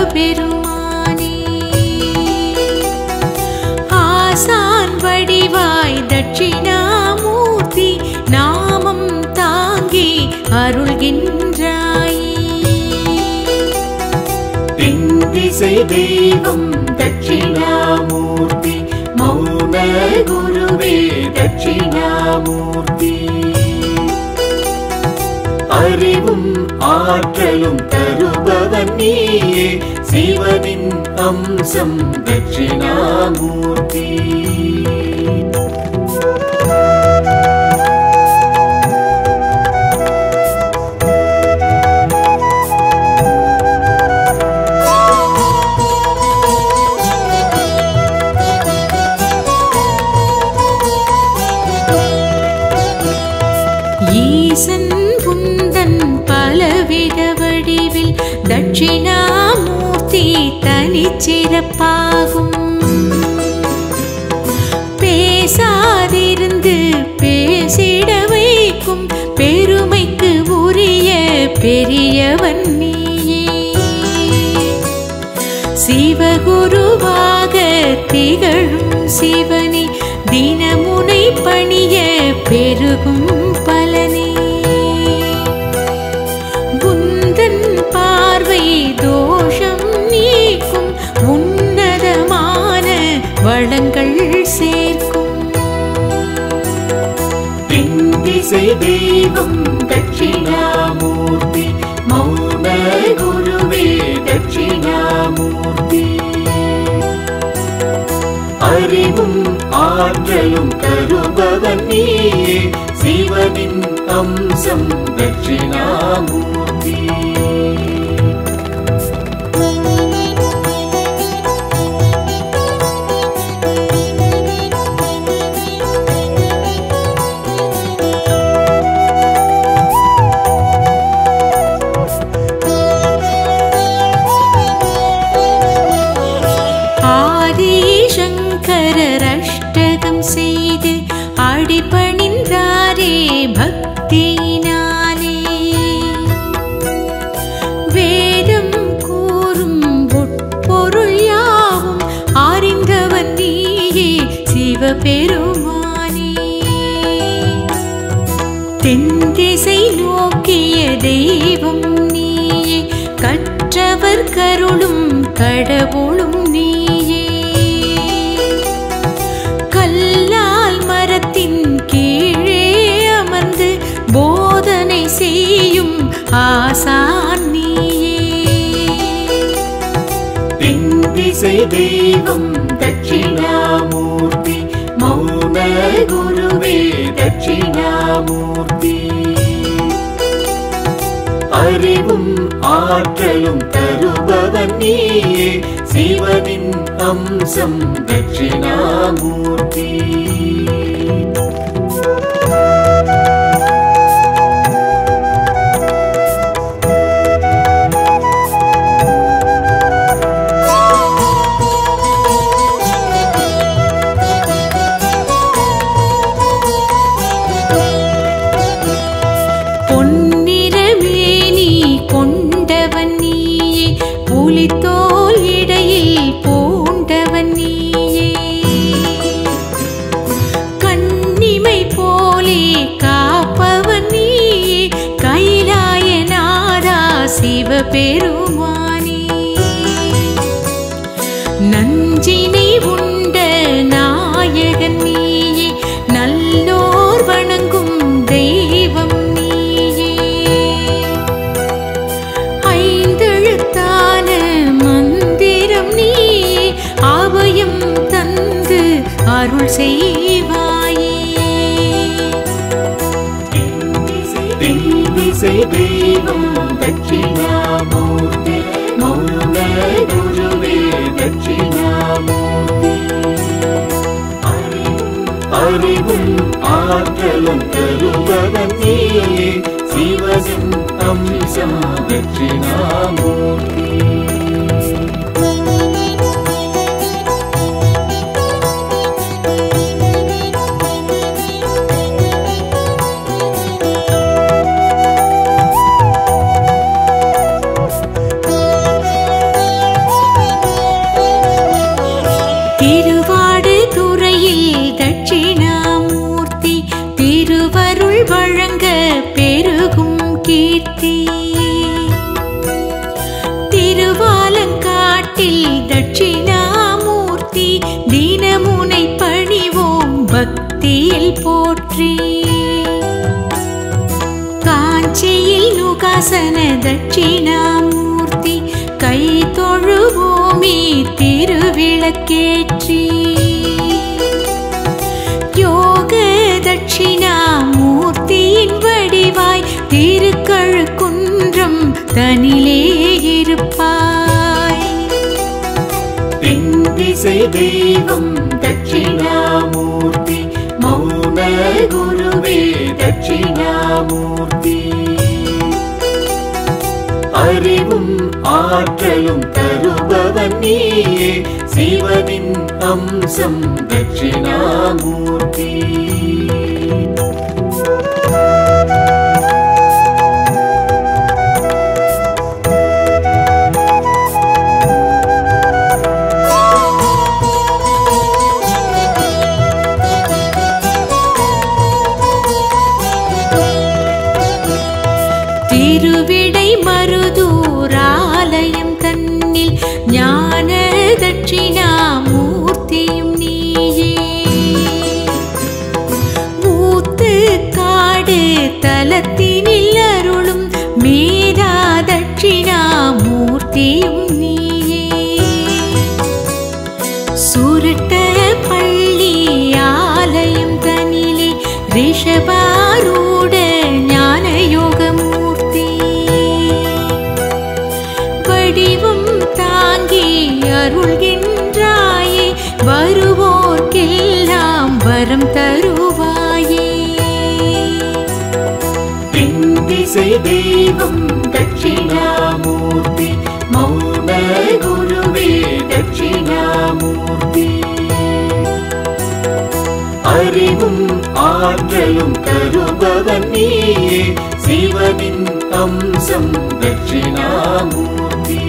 சிவபெருமானே. ஆசான் வடிவாய் தட்சிணாமூர்த்தி நாமம் தாங்கி அருள்கின்றாயே. திசை தெய்வம் தட்சிணாமூர்த்தி மௌன குருவே தட்சிணாமூர்த்தி. அறிவும் ஆற்றலும் தருபவன் நீயே சிவனின் அம்சம் தட்சிணாமூர்த்தி. ஈசன் புந்தன் பலவித வடிவில் தட்சிணாமூர்த்தி தனிச்சிறப்பாகும். பேசாதிருந்து பேசிட வைக்கும் பெருமைக்கு உரிய பெரியவன் நீயே. சிவகுருவாக திகழும் சிவனே தினமுனை பணிய பெருகும் பலனே. புந்தன் பார்வை தோஷம் நீக்கும் உன்னதமான வளங்கள் சேர்க்கும். திசை தெய்வம் தட்சிணாமூர்த்தி மௌன குருவே தட்சிணாமூர்த்தி. அறிவும் ஆற்றலும் தருபவன் நீயே சிவனின் அம்சம் தட்சிணாமூர்த்தி. ஆதிசங்கரர் அஷ்டகம் செய்து அடிபணிந்தாரே பக்தியினாலே. வேதம் கூறும் உட்பொருள் யாவும் அறிந்தவன் நீயே சிவபெருமானே. தென் திசை நோக்கிய தெய்வம் நீயே கற்றவர் கருளும் கடவுளும் நீயே. கல்லால் மரத்தின் கீழே அமர்ந்து போதனை செய்யும் ஆசான் நீயே. திசை தெய்வம் தட்சிணாமூர்த்தி மௌன குருவே தட்சிணாமூர்த்தி. அறிவும் ஆற்றலும் தருபவன் நீயே சிவனின் அம்சம் தட்சிணாமூர்த்தி. பொன்னிறமேனி கொண்டவன் நீயே புலித்தோல் இடையில் பூண்டவன் நீயே. கண்ணிமை போலே காப்பவன் நீயே கைலாயநாதா சிவபெருமானே. நஞ்சினை உண்ட நாயகன் நீயே நல்லோர் வணங்கும் தெய்வம் நீயே. ஐந்தெழுத்தான மந்திரம் நீயே அபயம் தந்து அருள் செய்வாயே. திசை தெய்வம் தட்சிணாமூர்த்தி மௌன குருவே தட்சிணாமூர்த்தி. அறிவும் ஆற்றலும் தருபவன் நீயே சிவனின் அம்சம் தட்சிணாமூர்த்தி. வேல் போற்றி. காஞ்சியில் நுகாசன தட்சிணாமூர்த்தி கை தொழுவோமே திருவிளக்கேற்றி. யோக தட்சிணாமூர்த்தியின் வடிவாய் திருக்கழுக்குன்றம் தனிலே இருப்பாய். திசை தெய்வம் தட்சிணாமூர்த்தி மௌன குருவே தட்சிணாமூர்த்தி. அறிவும் ஆற்றலும் தருபவன் நீயே சிவனின் அம்சம் தட்சிணாமூர்த்தி. திருவிடை மருதூராலயம் தன்னில் ஞான தட்சிணாமூர்த்தியும் நீயே. ஊத்து காடு தலத்தினில் அருளும் மேதா தட்சிணாமூர்த்தியும் நீயே. சுருட்ட பள்ளி ஆலயம் தனிலே ரிஷபாரூட ஞான யோகமூர்த்தி. வடிவம் தாங்கி அருள்கின்றாயே வருவோர்க்கெல்லாம் வரம் தருவாயே. திசை தெய்வம் தட்சிணாமூர்த்தி மௌன குருவே தட்சிணாமூர்த்தி. அறிவும் ஆற்றலும் தருபவன் நீயே சிவனின் அம்சம் தட்சிணாமூர்த்தி.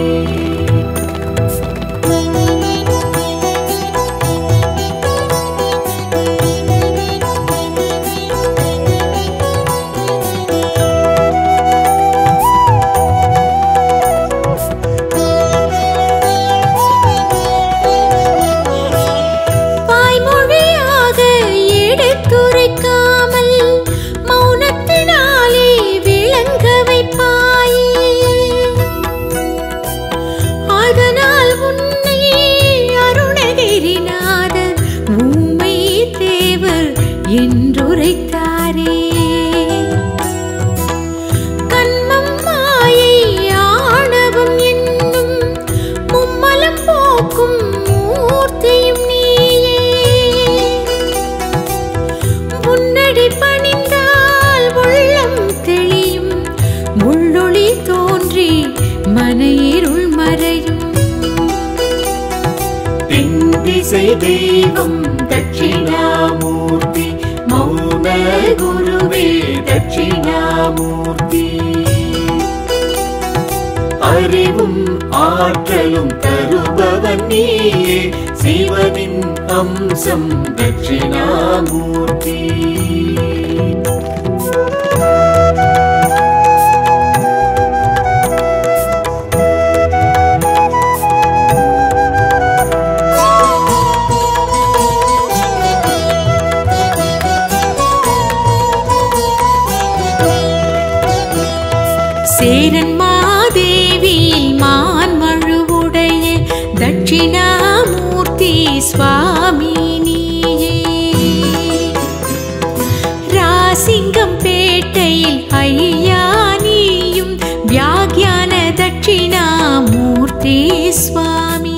துரைக்காமல் மௌனத்தினாலே விளங்க வைப்பாயே. அதனால் உன்னை அருணகிரிநாதர் ஊமை தேவர் என்றுரைத்தாரே. கண்மம் மாயை ஆணவம் என்னும் மும்மலம் போக்கும் மூர்த்தியும் பணிந்தால் உள்ளம் தெளியும் முள்ளொளி தோன்றி மன இருள் மறையும். திசை தெய்வம் தட்சிணாமூர்த்தி மௌன குருவே தட்சிணாமூர்த்தி. அறிவும் ஆற்றலும் தருபவன் நீயே சிவனின் அம்சம் தட்சிணாமூர்த்தி. சேரன் மாதேவியில் மான்மழுவுடைய தட்சிணாமூர்த்தி சுவாமி நீயே. ராசிங்கம் பேட்டையில் ஐயா நீயும் வியாக்யான தட்சிணாமூர்த்தி சுவாமி.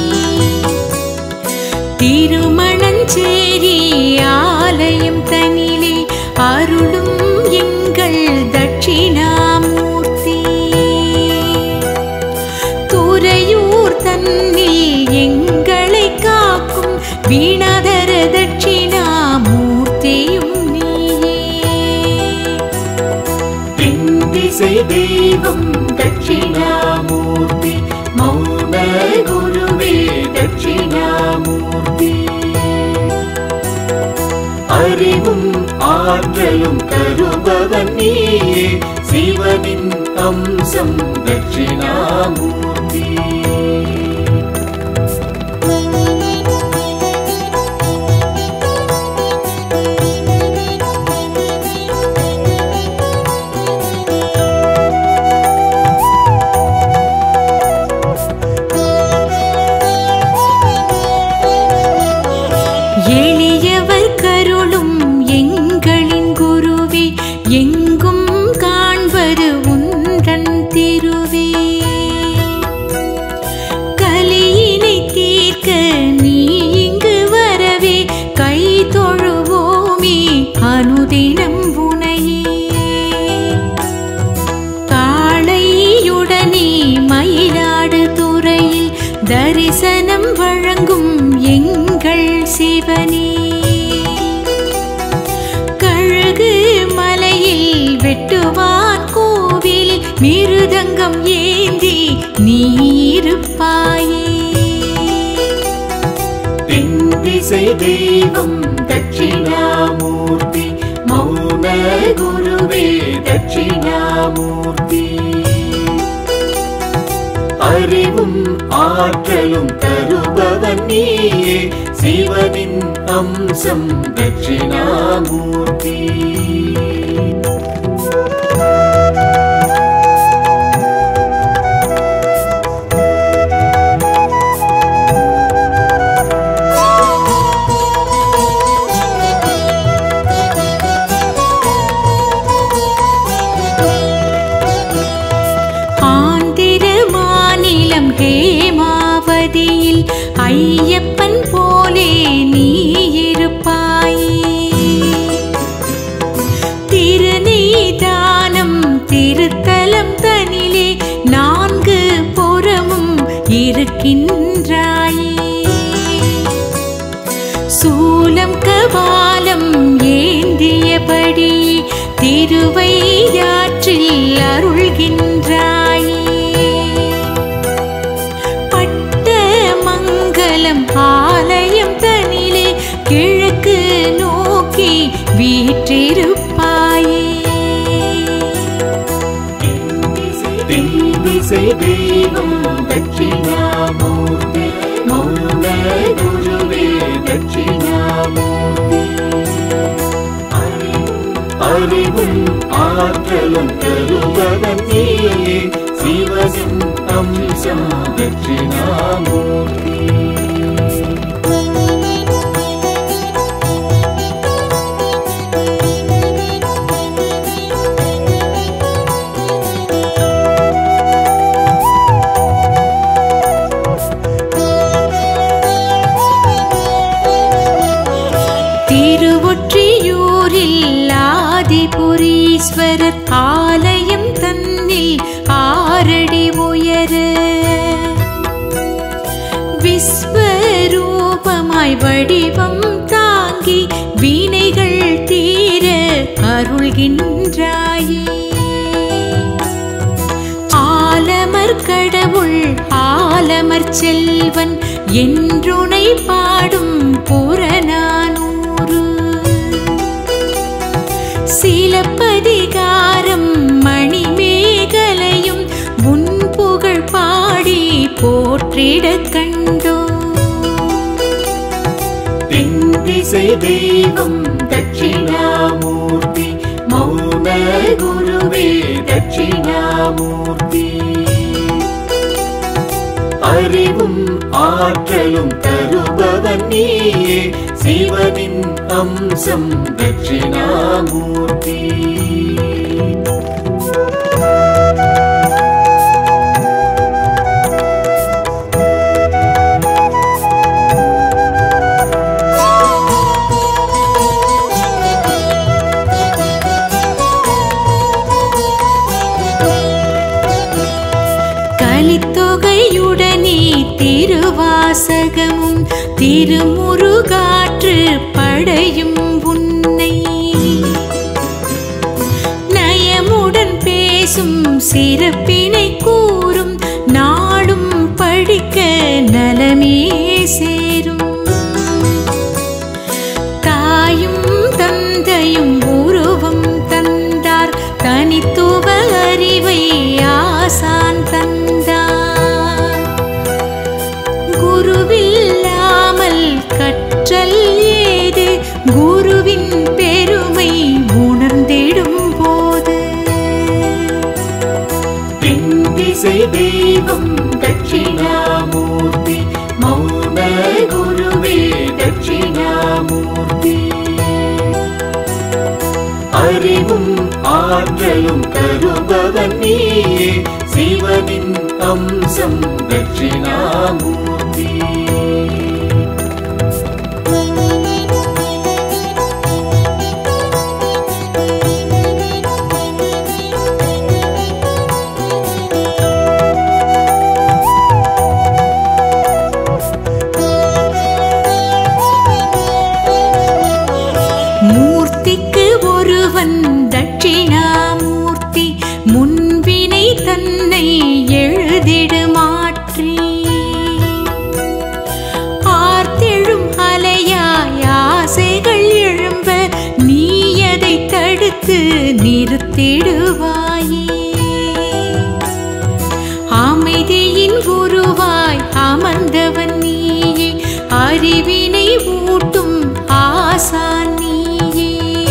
திருமணஞ்சேரி ஆலயம் தனிலே அருளும் எங்கள் தட்சிணாமூர்த்தி. துறையூர் தன்னில் எங்களை காக்கும் வீணாதர தட்சிணாமூர்த்தியும் நீயே. திசை தெய்வம் தட்சிணாமூர்த்தி மௌன குருவே தட்சிணாமூர்த்தி. அறிவும் ஆற்றலும் தருபவன் நீயே சிவனின் அம்சம் தட்சிணாமூர்த்தி. திசை தெய்வம் தட்சிணாமூர்த்தி மௌன குருவே தட்சிணாமூர்த்தி அறிவும் ஆற்றலும் தருபவன் நீயே சிவனின் அம்சம் தட்சிணாமூர்த்தி ஹேமாவதியில் ஐயப்பன் போலே நீ இருப்பாயே திருநீதானம் திருத்தலம் தனிலே நான்கு புறமும் இருக்கின்றாயே சூலம் கபாலம் ஏந்தியபடி திருவையாற்றில் அருள்கின்றாயே ஆலயம் தனிலே கிழக்கு நோக்கி வீற்றிருப்பாயே திசை தெய்வம் தட்சிணாமூர்த்தி மௌன குருவே தட்சிணாமூர்த்தி அறிவும் ஆற்றலும் தருபவன் நீயே சிவனின் அம்சம் தட்சிணாமூர்த்தி திருவொற்றியூரில் ஆதிபுரீஸ்வரர் ஆலயம் தன்னில் 6 அடி உயர விஸ்வரூபமாய் வடிவம் தாங்கி வினைகள் தீர அருள்கின்றாயே ஆலமர் கடவுள் ஆலமர் செல்வன் என்றுனை பாடும் புறநானூறு சிலப்பதிகாரம் மணிமேகலையும் உன் புகழ் பாடி போற்றிட கண்டோ திசை தெய்வம் தட்சிணாமூர்த்தி மௌன குருவே தட்சிணாமூர்த்தி அறிவும் ஆற்றலும் தருபவன் நீயே சிவனின் அம்சம் தட்சிணாமூர்த்தி கலித்தொகையுடனே திருவாசகமும் திருமுருகாற்று படையும் உன்னை நயமுடன் பேசும் சிறப்பினை கூறும் நாடும் படிக்க நலமே சேரும் தாயும் தந்தையும் உருவம் தந்தார் தனித்துவ அறிவை ஆசான் தந்தார் குருவில்லாமல் கற்றல் ஏது குருவின் பெருமை உணர்ந்திடும் போது திசை தெய்வம் தட்சிணாமூர்த்தி மௌன குருவே தட்சிணாமூர்த்தி அறிவும் ஆற்றலும் தருபவன் நீயே சிவனின் அம்சம் தட்சிணாமூர்த்தி மூர்த்திக்கு ஒருவன் தட்சிணாமூர்த்தி முன்வினை தன்னை எழுதிடு மாற்றி இருத்திடுவாயே. அமைதியின் குருவாய் அமர்ந்தவன் நீயே, அறிவினை ஊட்டும் ஆசான் நீயே.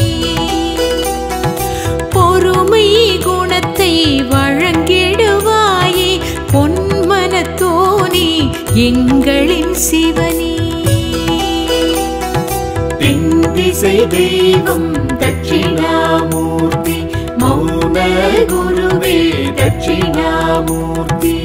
பொறுமை குணத்தை வழங்கிடுவாயே, பொன்மனத்தோனே எங்களின் சிவனே. திசை தெய்வம் தட்சிணாமூர்த்தி, மௌன குருவே தட்சிணாமூர்த்தி.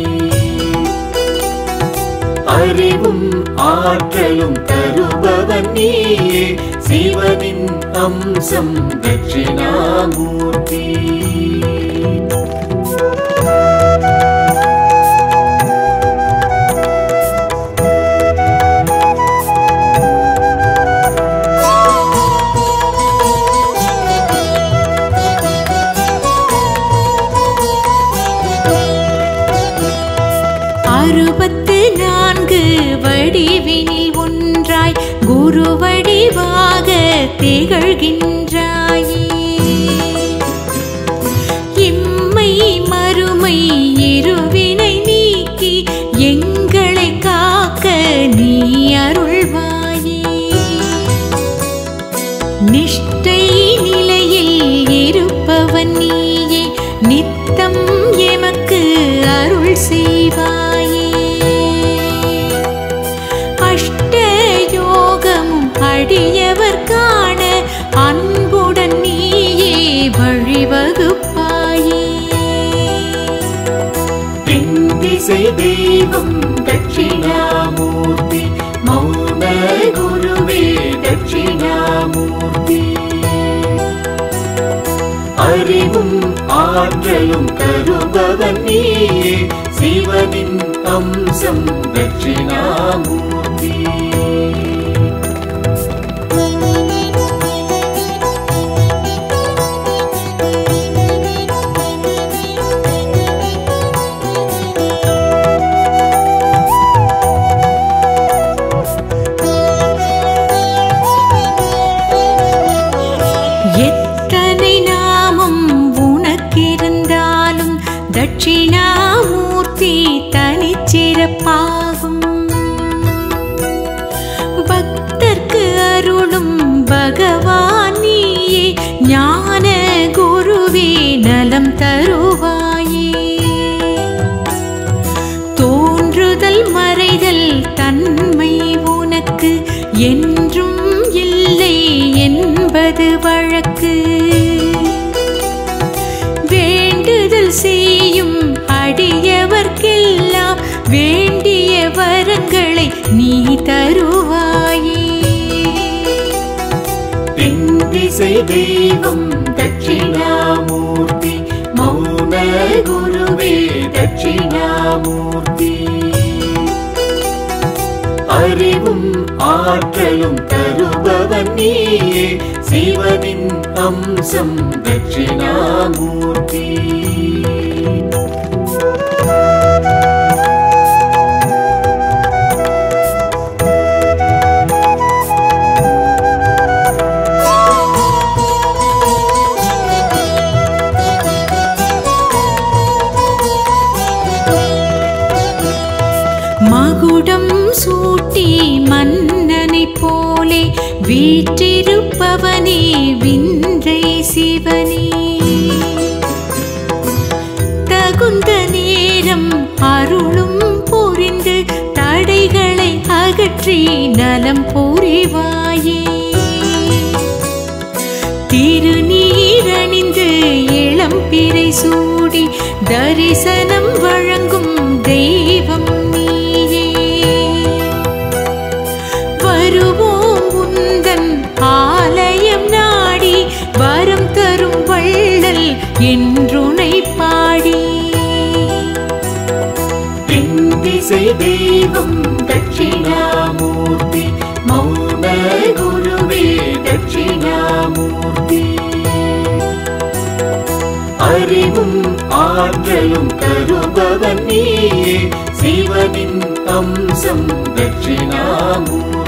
அறிவும் ஆற்றலும் தருபவன் நீயே, சிவனின் அம்சம் தட்சிணாமூர்த்தி. அறுபத்து நான்கு வடிவினில் ஒன்றாய் குரு வடிவாக திகழ்கின்றாயே. இம்மை மறுமை இருவினை நீக்கி எங்களை காக்க நீ அருள்வாயே. நிஷ்டை நிலையில் இருப்பவன் நீயே, நித்தம் எமக்கு அருள் செய்வாயே. அஷ்ட யோகமும் அடியவர் காண அன்புடன் நீயே வழிவகுப்பாயே. திசை தெய்வம் தட்சிணாமூர்த்தி, மௌன குருவே தட்சிணாமூர்த்தி. அறிவும் ஆற்றலும் தருபவன் நீயே, சிவனின் அம்சம் தட்சிணாமூர்த்தி. எத்தனை நாமம் உனக்கிருந்தாலும் தட்சிணாமூர்த்தி தனிச்சிறப்பாகும். பக்தர்க்கு அருளும் பகவான் நீயே, ஞான குருவே நலம் தருவாயே. தோன்றுதல் மறைதல் தன்மை உனக்கு என்றும் இல்லை என்பது வழக்கு. வேண்டுதல் செய்யும் அடியவர்க்கெல்லாம் வேண்டிய வரங்களை நீ தருவாயே. திசை தெய்வம் தட்சிணாமூர்த்தி, மௌன குருவே தட்சிணாமூர்த்தி. அறிவும் ஆற்றலும் தருபவன் நீயே, சிவனின் அம்சம் தட்சிணாமூர்த்தி. மகுடம் சூட்டி மன்னனை போலே வீற்றிருப்பவனே விந்தை சிவனே. தகுந்த நேரம் அருளும் புரிந்து தடைகளை அகற்றி நலம் புரிவாயே. திருநீரணிந்து இளம் பிறை சூடி தரிசனம் வழங்கும் தெய்வம் நீயே. வருவோம் உந்தன் ஆலயம் நாடி, வரம் தரும் வள்ளல் என்றுனை பாடி. திசை தெய்வம் தட்சிணாமூர்த்தி, மௌன குருவே தட்சிணாமூர்த்தி. அறிவும் ஆற்றலும் தருபவன் நீயே, சிவனின் அம்சம் தட்சிணாமூர்த்தி.